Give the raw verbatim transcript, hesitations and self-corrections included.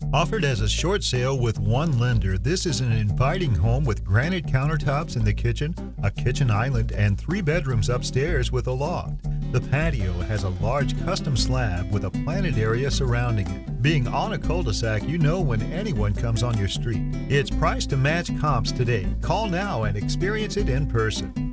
Offered as a short sale with one lender, this is an inviting home with granite countertops in the kitchen, a kitchen island, and three bedrooms upstairs with a loft. The patio has a large custom slab with a planted area surrounding it. Being on a cul-de-sac, you know when anyone comes on your street. It's priced to match comps today. Call now and experience it in person.